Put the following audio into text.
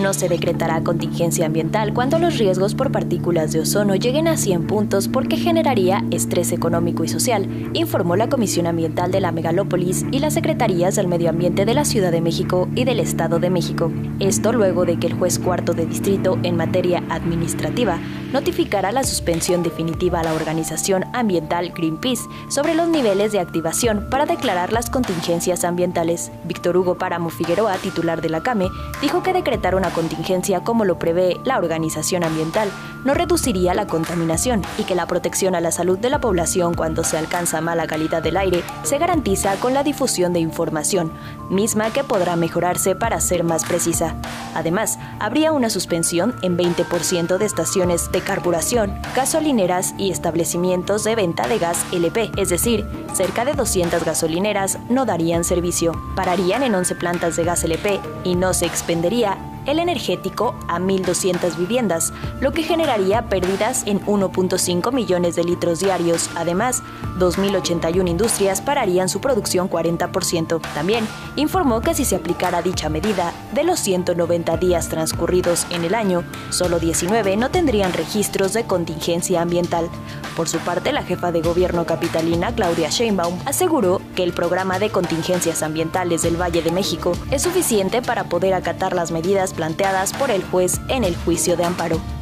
No se decretará contingencia ambiental cuando los riesgos por partículas de ozono lleguen a 100 puntos porque generaría estrés económico y social, informó la Comisión Ambiental de la Megalópolis y las Secretarías del Medio Ambiente de la Ciudad de México y del Estado de México. Esto luego de que el juez cuarto de distrito en materia administrativa notificara la suspensión definitiva a la organización ambiental Greenpeace sobre los niveles de activación para declarar las contingencias ambientales. Víctor Hugo Páramo Figueroa, titular de la CAME, dijo que decretar una contingencia como lo prevé la organización ambiental no reduciría la contaminación y que la protección a la salud de la población cuando se alcanza mala calidad del aire se garantiza con la difusión de información, misma que podrá mejorarse para ser más precisa. Además, habría una suspensión en 20% de estaciones de carburación, gasolineras y establecimientos de venta de gas LP, es decir, cerca de 200 gasolineras no darían servicio, pararían en 11 plantas de gas LP y no se expendería el energético a 1.200 viviendas, lo que generaría pérdidas en 1.5 millones de litros diarios. Además, 2.081 industrias pararían su producción 40%. También informó que si se aplicara dicha medida, de los 190 días transcurridos en el año, solo 19 no tendrían registros de contingencia ambiental. Por su parte, la jefa de gobierno capitalina, Claudia Sheinbaum, aseguró que el programa de contingencias ambientales del Valle de México es suficiente para poder acatar las medidas planteadas por el juez en el juicio de amparo.